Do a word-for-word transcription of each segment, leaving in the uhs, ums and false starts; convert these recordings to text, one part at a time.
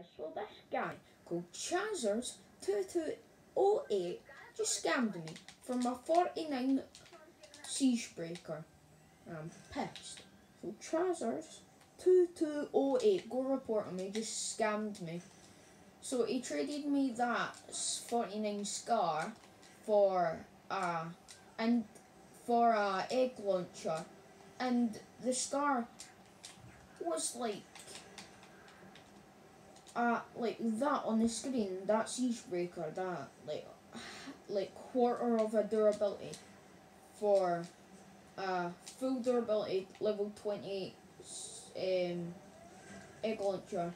guys, so this guy called Chazers two two oh eight just scammed me for my forty-nine Siegebreaker. I'm pissed. So Chazers two two oh eight, go report on me, just scammed me. So he traded me that forty-nine Scar for uh and for a egg launcher, and the Scar was like uh like that on the screen, that Siegebreaker, that like like quarter of a durability for uh full durability level twenty-eight um egg launcher.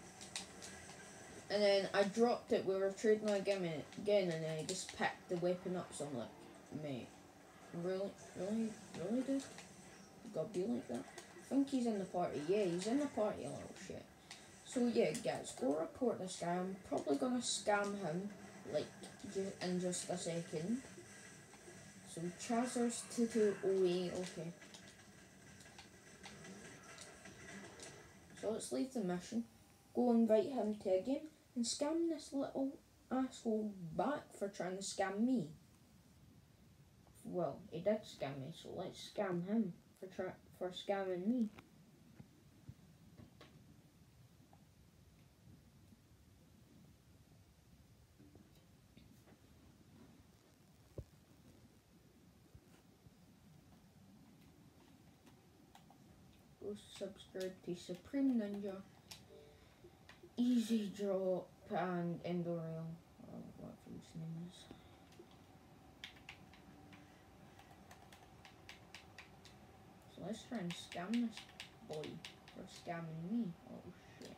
And then I dropped it, we were trading again, again and then I just picked the weapon up, so I'm like, mate, really, really, really dude? You gotta be like that? I think he's in the party, yeah, he's in the party, a little shit. So yeah, guys, go report this guy. I'm probably gonna scam him, like, in just a second. So Chazers two two oh eight, okay. So let's leave the mission, go invite him to a game, and scam this little asshole back for trying to scam me. Well, he did scam me, so let's scam him for try for scamming me. Go subscribe to Supreme Ninja, Easy Drop, and Endorreal, or whatever his name is. So let's try and scam this boy for scamming me. Oh shit.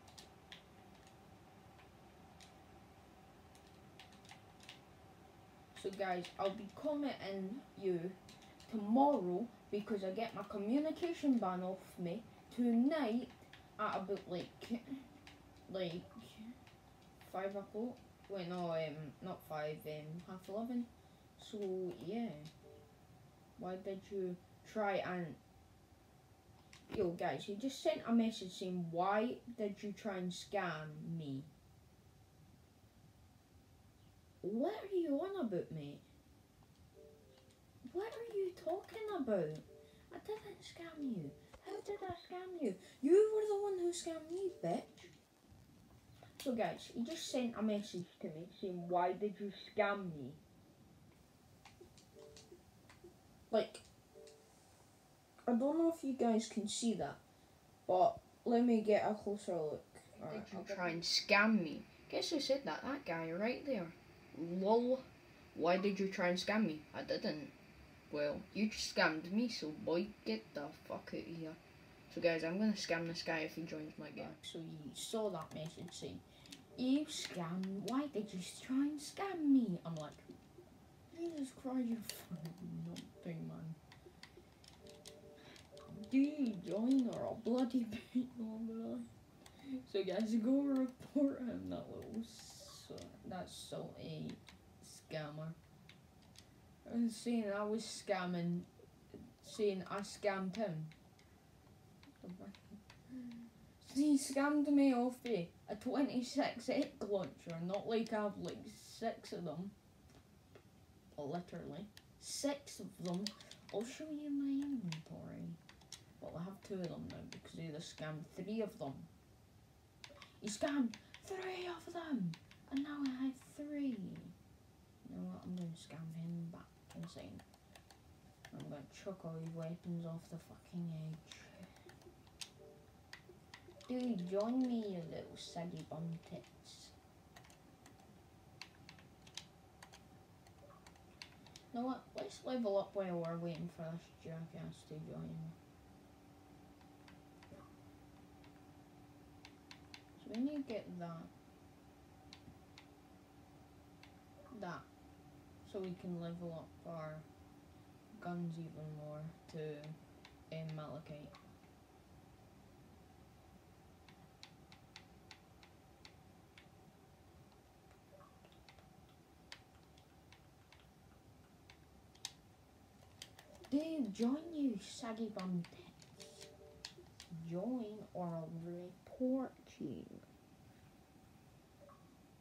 So guys, I'll be commenting you tomorrow because I get my communication ban off me tonight at about like like five o'clock. Wait, no, um, not five, um, half eleven. So yeah, why did you try and yo guys? He just sent a message saying, why did you try and scam me? What are you on about, mate? What are you talking about? I didn't scam you. How did I scam you? You were the one who scammed me, bitch. So guys, he just sent a message to me saying, why did you scam me? Like, I don't know if you guys can see that, but let me get a closer look. Did right, you I'll try and scam me? Guess who said that? That guy right there. Lol. Why did you try and scam me? I didn't. Well, you just scammed me, so boy, get the fuck out of here. So guys, I'm gonna scam this guy if he joins my game. So you saw that message saying, you scam, why did you try and scam me? I'm like, Jesus Christ, you fucking nothing, man. Do you join or a bloody bit? So guys, go report him, that little, so, that salty scammer. I was saying I was scamming, saying I scammed him. He scammed me off a, a twenty-six egg launcher, not like I have like six of them. Literally. Six of them. I'll show you my inventory. Well, I have two of them now because he either scammed three of them. He scammed three of them! And now I have three. You know what? I'm going to scam him back. Insane. I'm going to chuck all his weapons off the fucking edge. Dude, join me, you little saggy bum tits. You know what? Let's level up while we're waiting for this jackass to join. So when you get that, that, so we can level up our guns even more to um, Malachite. Dude, join you saggy bum tits. Join or I'll report you.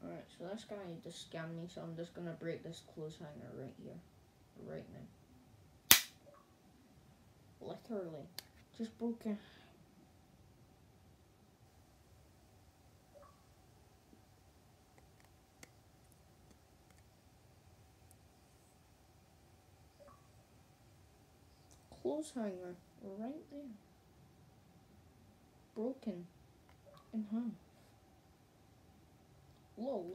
Alright, so this guy just scammed me, so I'm just gonna break this clothes hanger right here. Right now. Literally. Just broke it. Clothes hanger right there. Broken in half. Lol.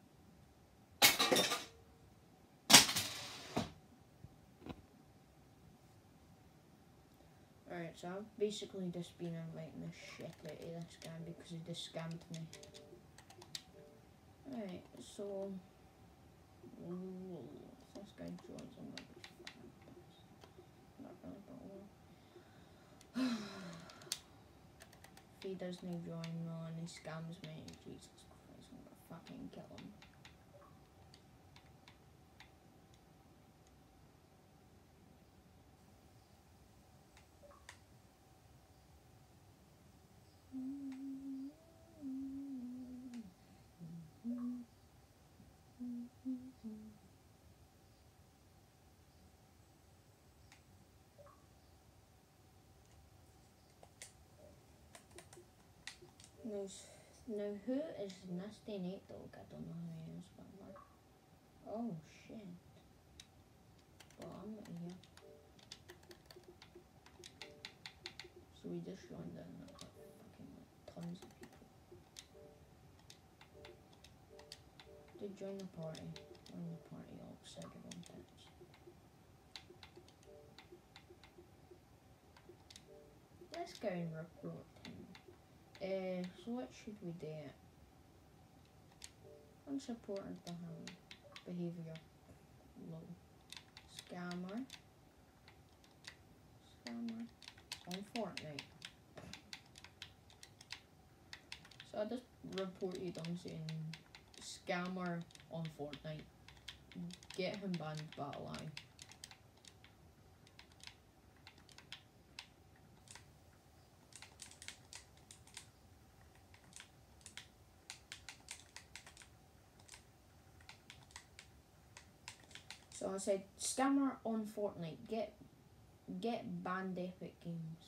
Alright, so I've basically just been inviting the shit out of this guy because he just scammed me. Alright, so lol. If this guy joins, I'm gonna be fucking pissed. Not really, but well. If he doesn't join me and he scams me, Jesus Christ, I'm gonna fucking kill him. Now, now who is Nasty Nate Dog? I don't know who he is, but I'm like, oh shit. Well, I'm not here. So we just joined in, and there's like fucking like tons of people. Did join the party. Join the party, all second on tips. Let's go and report him. Uh, so what should we do? Unsupported behavior. Low. Scammer. Scammer. On Fortnite. So I just reported on saying scammer on Fortnite. Get him banned, battle eye. So I said, scammer on Fortnite, get get banned Epic Games.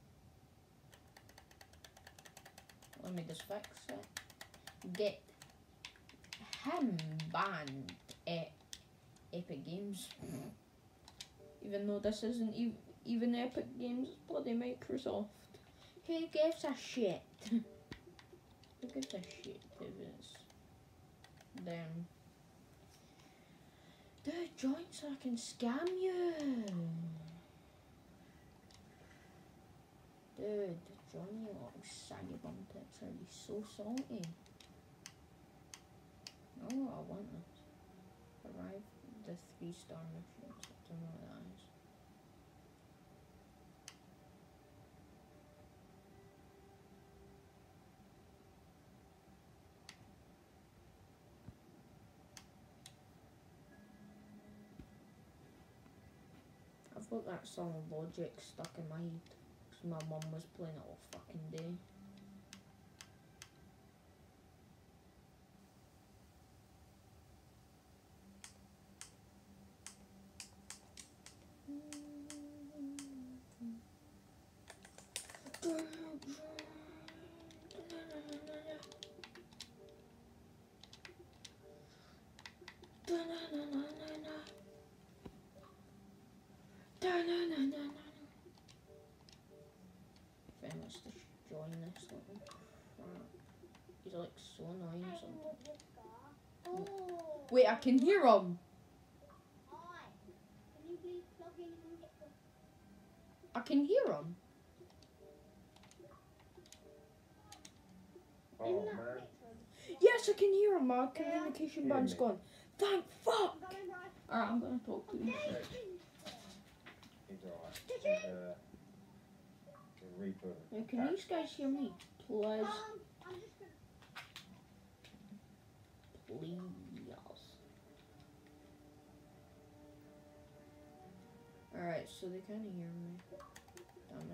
Let me just fix it. Get him banned at Epic Games. Even though this isn't e even Epic Games, it's bloody Microsoft. Who gives a shit? Who gives a shit if it's them? Dude, join so I can scam you. Dude, join you little saggy bum tits. Are you so salty? Oh, I want this. Arrive the three star missions. I don't know what that is. I've got that song Logic stuck in my head because my mum was playing it all fucking day. Let's just join this little crap. He's like so annoying or something. Wait, I can hear him! I can hear him! Oh, man. Yes, I can hear him! My communication band's gone. Thank fuck! Alright, I'm gonna talk to him. He's alright. He's uh, a reaper. Now, can these guys hear me? Please. Please. Alright, so they kind of hear me. Damn it.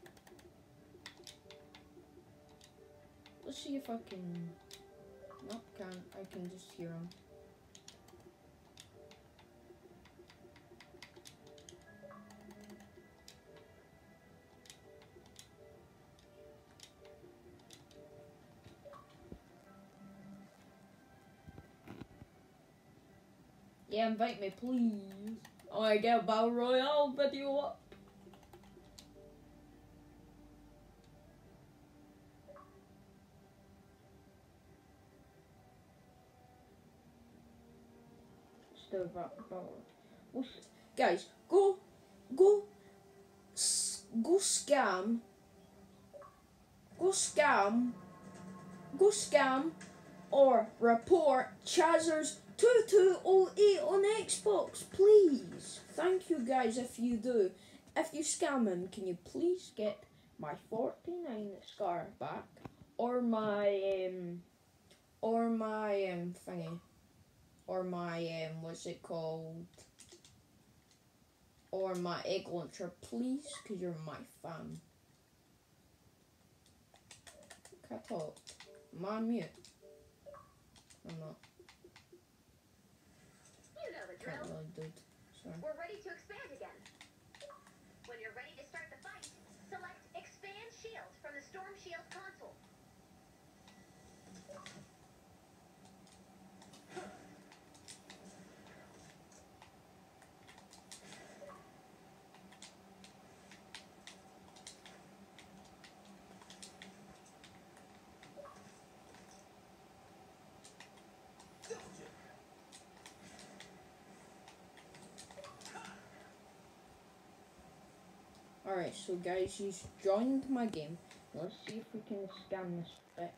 Let's see if I can... Nope. can't. I can just hear him. Yeah, invite me, please. I want to get a Battle Royale video up. Still Battle Royale. Guys, go, go, go scam, go scam, go scam, or report Chazers two two oh eight on Xbox, please. Thank you guys if you do. If you scam him, can you please get my forty-nine scar back, or my um, or my um thingy, or my um what's it called, or my egg launcher, please, cause you're my fan. Can I talk? Am I on mute? I'm not. You know the drill. Can't really do it. Sorry. We're ready to expand again. When you're ready to start the fight, select Expand Shield from the Storm Shield console. Alright, so guys, he's joined my game. Let's see if we can scam this bitch.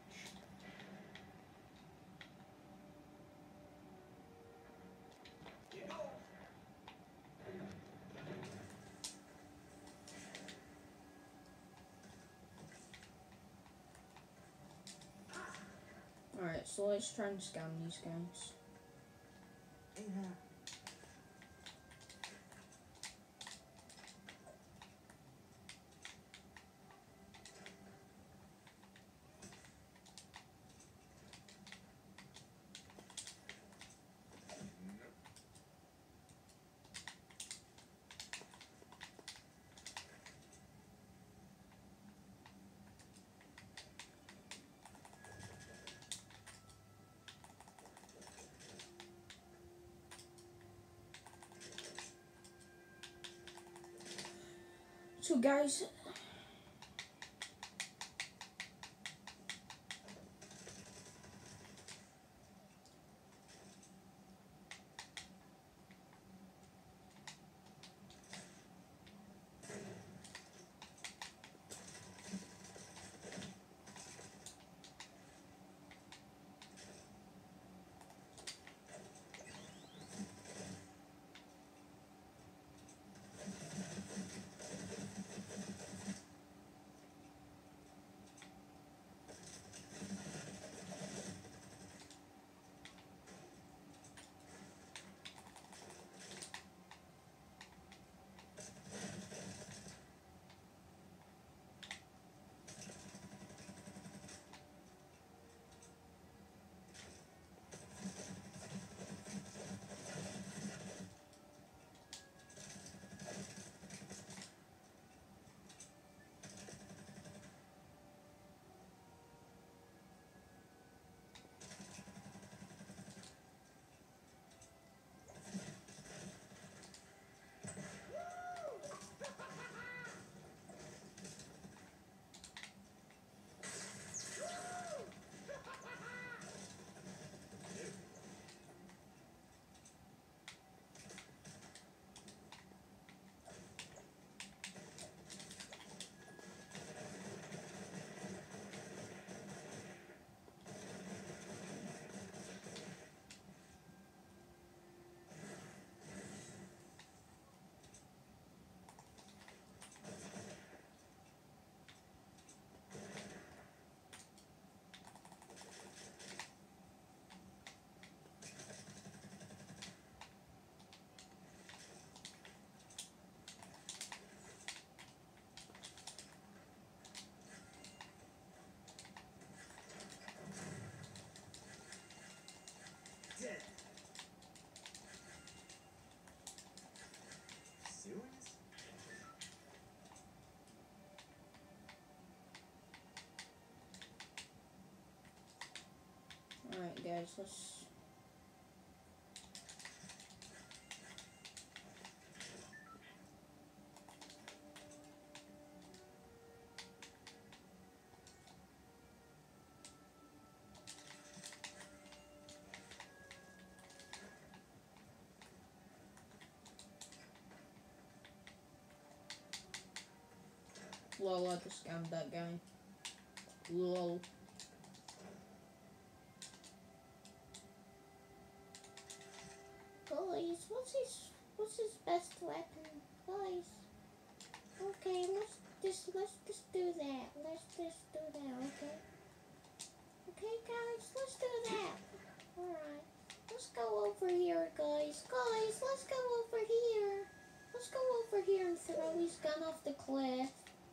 Alright, so let's try and scam these guys. So guys, guys, let's... Lol, I just scammed that guy. Lol. Guys, what's his what's his best weapon? Guys. Okay, let's just let's just do that. Let's just do that, okay? Okay guys, let's do that. Alright. Let's go over here, guys. Guys, let's go over here. Let's go over here and throw his gun off the cliff.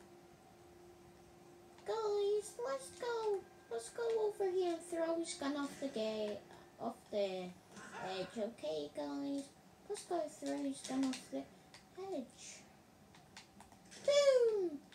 Guys, let's go. Let's go over here and throw his gun off the gate, off the edge. Okay, guys. Let's go throw his gun off the edge. Boom!